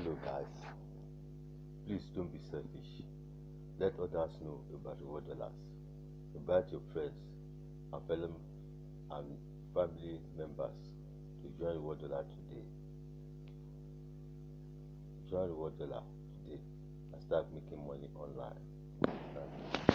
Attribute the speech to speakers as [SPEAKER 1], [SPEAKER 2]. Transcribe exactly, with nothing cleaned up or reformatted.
[SPEAKER 1] Hello guys, please don't be selfish. Let others know about RewardDollars. Invite your friends and fellow and family members to join RewardDollar today. Join RewardDollar today and start making money online. Thank you.